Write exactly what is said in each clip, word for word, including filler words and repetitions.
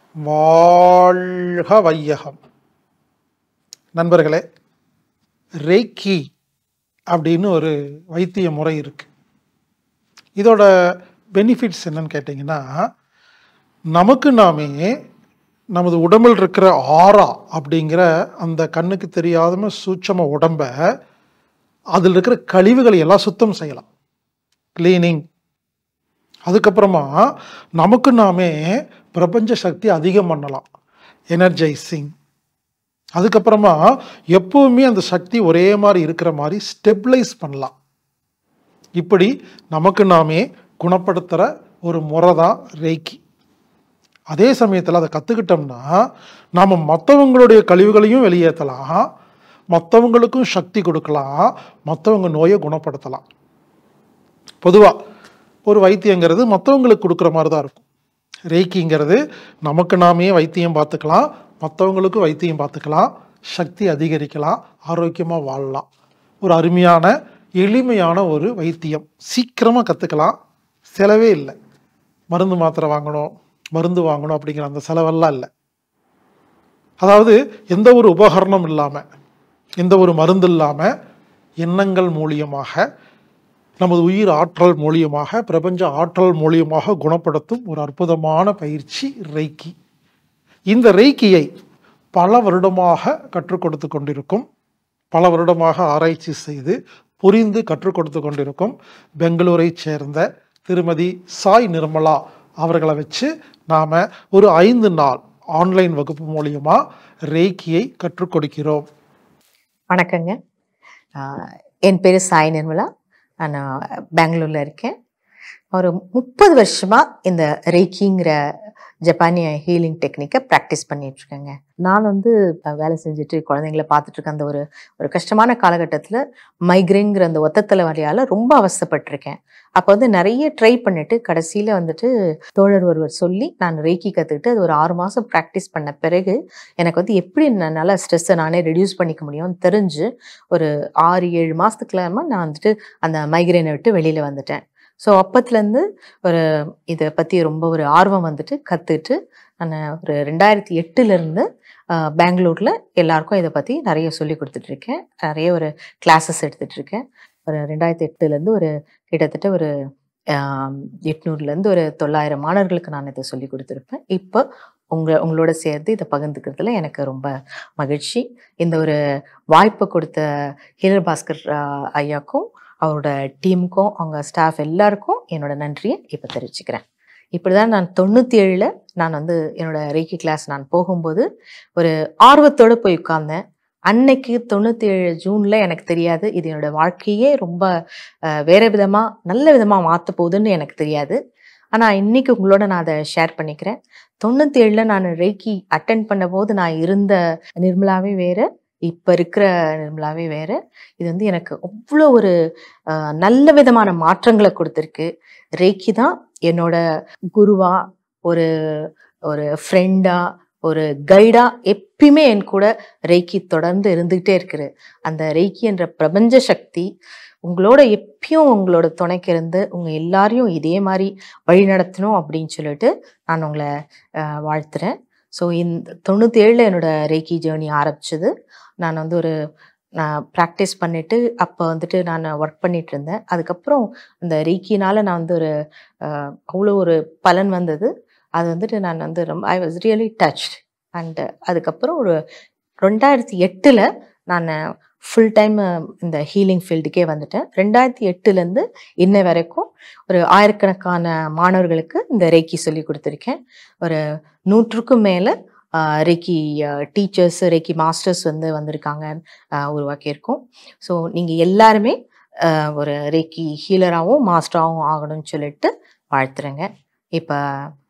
வாழ்க வையகம். நண்பர்களே, ரேக்கி அப்படின்னு ஒரு வைத்திய முறை இருக்கு. இதோட பெனிஃபிட்ஸ் என்னன்னு கேட்டிங்கன்னா, நமக்கு நாமே நமது உடம்பில் இருக்கிற ஆரா அப்படிங்கிற அந்த கண்ணுக்கு தெரியாத சூட்சம உடம்ப அதில் இருக்கிற கழிவுகளை எல்லாம் சுத்தம் செய்யலாம், கிளீனிங். அதுக்கப்புறமா நமக்கு நாமே பிரபஞ்ச சக்தி அதிகம் பண்ணலாம், எனர்ஜைசிங். அதுக்கப்புறமா எப்பவுமே அந்த சக்தி ஒரே மாதிரி இருக்கிற மாதிரி ஸ்டெபிளைஸ் பண்ணலாம். இப்படி நமக்கு நாமே குணப்படுத்துகிற ஒரு முறை தான் ரேக்கி. அதே சமயத்தில் அதை கற்றுக்கிட்டோம்னா நாம் மற்றவங்களுடைய கழிவுகளையும் வெளியேற்றலாம், மற்றவங்களுக்கும் சக்தி கொடுக்கலாம், மற்றவங்க நோயை குணப்படுத்தலாம். பொதுவாக ஒரு வைத்தியங்கிறது மற்றவங்களுக்கு கொடுக்குற மாதிரி தான் இருக்கும். ரேக்கிங்கிறது நமக்கு நாமே வைத்தியம் பார்த்துக்கலாம், மற்றவங்களுக்கும் வைத்தியம் பார்த்துக்கலாம், சக்தி அதிகரிக்கலாம், ஆரோக்கியமாக வாழலாம். ஒரு அருமையான எளிமையான ஒரு வைத்தியம், சீக்கிரமாக கற்றுக்கலாம், செலவே இல்லை. மருந்து மாத்திரை வாங்கணும், மருந்து வாங்கணும் அப்படிங்கிற அந்த செலவெல்லாம் இல்லை. அதாவது எந்த ஒரு உபகரணம் இல்லாமல், எந்த ஒரு மருந்து இல்லாமல், எண்ணங்கள் மூலியமாக, நமது உயிர் ஆற்றல் மூலியமாக, பிரபஞ்ச ஆற்றல் மூலியமாக குணப்படுத்தும் ஒரு அற்புதமான பயிற்சி ரேக்கி. இந்த ரேக்கியை பல வருடமாக கற்றுக் கொடுத்து கொண்டிருக்கும், பல வருடமாக ஆராய்ச்சி செய்து புரிந்து கற்றுக் கொடுத்து கொண்டிருக்கும் பெங்களூரை சேர்ந்த திருமதி சாய் நிர்மலா அவர்களை வச்சு நாம் ஒரு ஐந்து நாள் ஆன்லைன் வகுப்பு மூலியமா ரேக்கியை கற்றுக் கொடுக்கிறோம். வணக்கங்க, என் பேர் சாய் நிர்மலா. நான் பெங்களூரில் இருக்கேன். ஒரு முப்பது வருஷமாக இந்த ரேக்கிங்கிற ஜப்பானிய ஹீலிங் டெக்னிக்கை ப்ராக்டிஸ் பண்ணிகிட்ருக்கேங்க. நான் வந்து வேலை செஞ்சுட்டு குழந்தைங்கள பார்த்துட்ருக்கேன். அந்த ஒரு ஒரு கஷ்டமான காலகட்டத்தில் மைக்ரேன்ங்கிற அந்த ஒத்தத்தலை வழியால் ரொம்ப அவசப்பட்டிருக்கேன். அப்போ வந்து நிறைய ட்ரை பண்ணிவிட்டு கடைசியில் வந்துட்டு தோழர் ஒருவர் சொல்லி நான் ரேக்கி கற்றுக்கிட்டு அது ஒரு ஆறு மாதம் ப்ராக்டிஸ் பண்ண பிறகு எனக்கு வந்து எப்படி நல்லா ஸ்ட்ரெஸ்ஸை நானே ரெடியூஸ் பண்ணிக்க முடியும்னு தெரிஞ்சு ஒரு ஆறு ஏழு மாதத்துக்குலாம நான் வந்துட்டு அந்த மைக்ரேனை விட்டு வெளியில் வந்துட்டேன். ஸோ அப்பத்துலேருந்து ஒரு இதை பற்றி ரொம்ப ஒரு ஆர்வம் வந்துட்டு கற்றுட்டு நான் ஒரு ரெண்டாயிரத்தி எட்டுலேருந்து பெங்களூரில் எல்லாருக்கும் இதை பற்றி நிறைய சொல்லி கொடுத்துட்ருக்கேன். நிறைய ஒரு கிளாஸஸ் எடுத்துகிட்ருக்கேன். ஒரு ரெண்டாயிரத்தி எட்டுலேருந்து ஒரு கிட்டத்தட்ட ஒரு எட்நூறுலேருந்து ஒரு தொள்ளாயிரம் மாணவர்களுக்கு நான் இதை சொல்லி கொடுத்துருப்பேன். இப்போ உங்கள் உங்களோட சேர்த்து இதை பகிர்ந்துக்கிறதுல எனக்கு ரொம்ப மகிழ்ச்சி. இந்த ஒரு வாய்ப்பை கொடுத்த ஹீலர் பாஸ்கர் ஐயாக்கும் அவரோட டீமுக்கும் அவங்க ஸ்டாஃப் எல்லாருக்கும் என்னோட நன்றியை இப்போ தெரிவிச்சுக்கிறேன். இப்படி தான் நான் தொண்ணூற்றி ஏழில் நான் வந்து என்னோட ரேக்கி கிளாஸ் நான் போகும்போது ஒரு ஆர்வத்தோடு போய் உட்கார்ந்தேன். அன்னைக்கு தொண்ணூற்றி ஏழு ஜூனில் எனக்கு தெரியாது இது என்னோட வாழ்க்கையே ரொம்ப வேறு விதமாக நல்ல விதமாக மாற்ற போகுதுன்னு எனக்கு தெரியாது. ஆனால் இன்றைக்கி உங்களோட நான் அதை ஷேர் பண்ணிக்கிறேன். தொண்ணூற்றி ஏழில் நான் ரேக்கி அட்டென்ட் பண்ண போது நான் இருந்த நிர்மலாவே வேறு, இப்போ இருக்கிற நிர்மலாவே வேறு. இது வந்து எனக்கு அவ்வளோ ஒரு நல்ல விதமான மாற்றங்களை கொடுத்துருக்கு. ரேக்கி தான் என்னோட குருவா, ஒரு ஒரு ஃப்ரெண்டா, ஒரு கைடா எப்பயுமே என் கூட ரேக்கி தொடர்ந்து இருந்துகிட்டே இருக்குது. அந்த ரேக்கி என்ற பிரபஞ்ச சக்தி உங்களோட எப்பயும் உங்களோட துணைக்கு இருந்து உங்கள் எல்லாரையும் இதே மாதிரி வழி நடத்தணும் அப்படின்னு சொல்லிட்டு நான் உங்களை வாழ்த்துறேன். ஸோ இந்த தொண்ணூற்றி ஏழில் என்னோட ரேக்கி ஜேர்னி ஆரம்பிச்சது. நான் வந்து ஒரு நான் ப்ராக்டிஸ் பண்ணிவிட்டு அப்போ வந்துட்டு நான் ஒர்க் பண்ணிகிட்டு இருந்தேன். அதுக்கப்புறம் அந்த ரேக்கினால் நான் வந்து ஒரு அவ்வளோ ஒரு பலன் வந்தது. அது வந்துட்டு நான் வந்து ரொம்ப I was really touched. And அதுக்கப்புறம் ஒரு ரெண்டாயிரத்தி எட்டில் நான் ஃபுல் டைம் இந்த ஹீலிங் ஃபீல்டுக்கே வந்துட்டேன். ரெண்டாயிரத்தி எட்டுலேருந்து இன்ன வரைக்கும் ஒரு ஆயிரக்கணக்கான மாணவர்களுக்கு இந்த ரேக்கி சொல்லி கொடுத்துருக்கேன். ஒரு நூற்றுக்கும் மேலே ரேக்கி டீச்சர்ஸ், ரேக்கி மாஸ்டர்ஸ் வந்து வந்திருக்காங்க, உருவாக்கியிருக்கோம். ஸோ நீங்கள் எல்லாருமே ஒரு ரேக்கி ஹீலராகவும் மாஸ்டராகவும் ஆகணும்னு சொல்லிட்டு வாழ்த்துறேங்க. இப்போ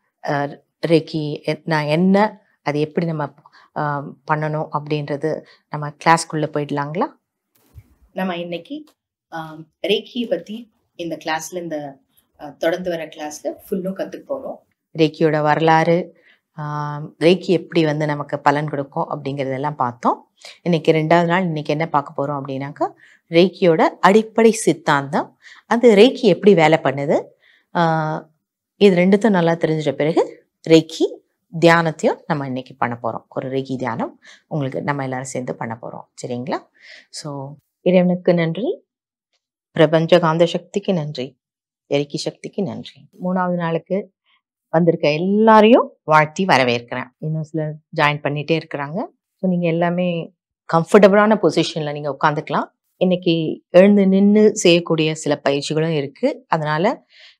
ரேக்கி நான் என்ன, அது எப்படி நம்ம பண்ணணும் அப்படின்றது நம்ம கிளாஸ்க்குள்ளே போயிடலாங்களா? நம்ம இன்னைக்கு ரேக்கி பற்றி இந்த கிளாஸில் இந்த தொடர்ந்து வர கிளாஸில் ஃபுல்லும் கற்றுக்க போகிறோம். ரேக்கியோட வரலாறு, ரேக்கி எப்படி வந்து நமக்கு பலன் கொடுக்கும் அப்படிங்கிறதெல்லாம் பார்த்தோம். இன்னைக்கு ரெண்டாவது நாள். இன்னைக்கு என்ன பார்க்க போகிறோம் அப்படின்னாக்கா, ரேக்கியோட அடிப்படை சித்தாந்தம், அது ரேக்கி எப்படி வேலை பண்ணுது, இது ரெண்டுத்தும் நல்லா தெரிஞ்சிட்ட பிறகு ரேக்கி தியானத்தையும் நம்ம இன்னைக்கு பண்ண போகிறோம். ஒரு ரேகி தியானம் உங்களுக்கு நம்ம எல்லாரும் சேர்ந்து பண்ண போகிறோம். சரிங்களா? ஸோ இறைவனுக்கு நன்றி, பிரபஞ்ச காந்த சக்திக்கு நன்றி, எரிக்கி சக்திக்கு நன்றி. மூணாவது நாளுக்கு வந்திருக்க எல்லாரையும் வாழ்த்தி வரவேற்கிறேன். இன்னும் சிலர் ஜாயின் பண்ணிட்டே இருக்கிறாங்க. ஸோ நீங்கள் எல்லாமே கம்ஃபர்டபுளான பொசிஷனில் நீங்கள் உட்காந்துக்கலாம். இன்னைக்கு எழுந்து நின்று செய்யக்கூடிய சில பயிற்சிகளும் இருக்குது. அதனால்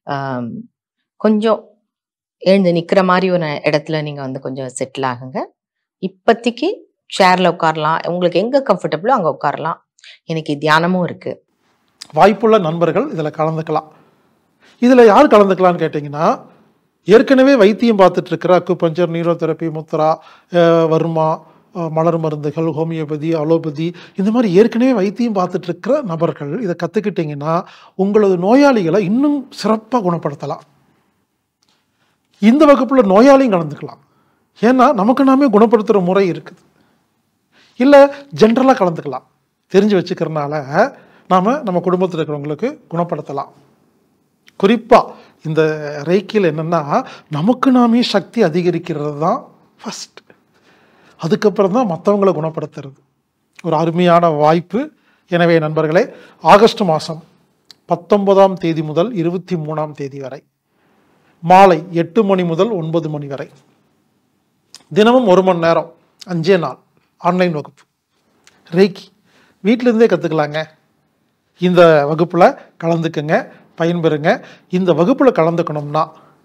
கொஞ்சம் எழுந்து நிற்கிற மாதிரி ஒரு இடத்துல நீங்கள் வந்து கொஞ்சம் செட்டில் ஆகுங்க. இப்போதைக்கு சேரில் உட்காரலாம், உங்களுக்கு எங்கே கம்ஃபர்டபுளோ அங்கே உட்காரலாம். இன்னைக்கு தியானமும் இருக்குது. வாய்ப்புள்ள நண்பர்கள் இதில் கலந்துக்கலாம். இதில் யார் கலந்துக்கலான்னு கேட்டிங்கன்னா, ஏற்கனவே வைத்தியம் பார்த்துட்டு இருக்கிற அக்குபஞ்சர், நீரோதெரப்பி, முத்ரா, வர்மா, மலர் மருந்துகள், ஹோமியோபதி, அலோபதி, இந்த மாதிரி ஏற்கனவே வைத்தியம் பார்த்துட்டு இருக்கிற நபர்கள் இதை கற்றுக்கிட்டிங்கன்னா உங்களது நோயாளிகளை இன்னும் சிறப்பாக குணப்படுத்தலாம். இந்த வகுப்பில் நோயாளியும் கலந்துக்கலாம். ஏன்னா நமக்கு நாமே குணப்படுத்துகிற முறை இருக்குது. இல்லை ஜென்ரலாக கலந்துக்கலாம். தெரிஞ்சு வச்சுக்கிறனால நாம் நம்ம குடும்பத்தில் இருக்கிறவங்களுக்கு குணப்படுத்தலாம். குறிப்பாக இந்த ரேக்கியில் என்னென்னா, நமக்கு நாமே சக்தி அதிகரிக்கிறது தான் ஃபஸ்ட். அதுக்கப்புறம் தான் மற்றவங்களை குணப்படுத்துறது. ஒரு அருமையான வாய்ப்பு. எனவே நண்பர்களே, ஆகஸ்ட் மாதம் பத்தொன்பதாம் தேதி முதல் இருபத்தி மூணாம் தேதி வரை மாலை எட்டு மணி முதல் ஒன்பது மணி வரை தினமும் ஒரு மணி நேரம், அஞ்சே நாள் ஆன்லைன் வகுப்பு ரேக்கி வீட்டிலேருந்தே கற்றுக்கலாங்க. இந்த வகுப்பில் கலந்துக்குங்க, பயன்பெறுங்க. இந்த வகுப்பில் கலந்துக்கணும்னா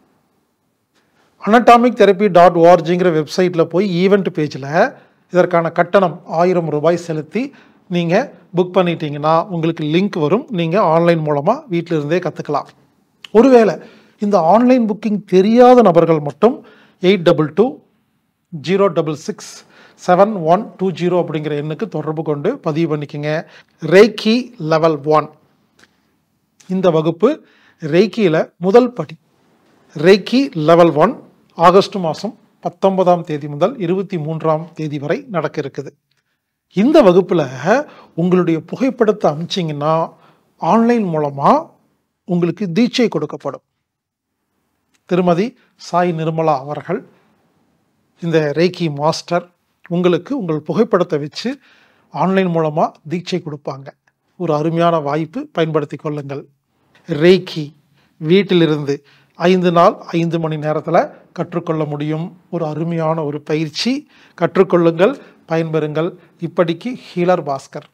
அனடாமிக் தெரப்பி டாட் ஓஆர்ஜிங்கிற வெப்சைட்டில் போய் ஈவெண்ட் பேஜில் இதற்கான கட்டணம் ஆயிரம் ரூபாய் செலுத்தி நீங்கள் புக் பண்ணிட்டீங்கன்னா உங்களுக்கு லிங்க் வரும். நீங்கள் ஆன்லைன் மூலமாக வீட்டில் இருந்தே கற்றுக்கலாம். ஒருவேளை இந்த ஆன்லைன் புக்கிங் தெரியாத நபர்கள் மட்டும் eight double two zero double six seven one two zero அப்படிங்கிற எண்ணுக்கு தொடர்பு கொண்டு பதிவு பண்ணிக்கோங்க. ரேக்கி லெவல் ஒன் இந்த வகுப்பு ரேக்கியில் முதல் படி. ரேக்கி லெவல் ஒன் ஆகஸ்ட் மாதம் பத்தொன்பதாம் தேதி முதல் இருபத்தி மூன்றாம் தேதி வரை நடக்க இருக்குது. இந்த வகுப்பில் உங்களுடைய புகைப்படத்தை அனுப்பிச்சிங்கன்னா ஆன்லைன் மூலமாக உங்களுக்கு தீட்சை கொடுக்கப்படும். திருமதி சாய் நிர்மலா அவர்கள், இந்த ரேக்கி மாஸ்டர், உங்களுக்கு உங்கள் புகைப்படத்தை வச்சு ஆன்லைன் மூலமாக தீட்சை கொடுப்பாங்க. ஒரு அருமையான வாய்ப்பு, பயன்படுத்தி கொள்ளுங்கள். ரேக்கி வீட்டிலிருந்து ஐந்து நாள் ஐந்து மணி நேரத்தில் கற்றுக்கொள்ள முடியும். ஒரு அருமையான ஒரு பயிற்சி. கற்றுக்கொள்ளுங்கள், பயன்பெறுங்கள். இப்படிக்கு ஹீலர் பாஸ்கர்.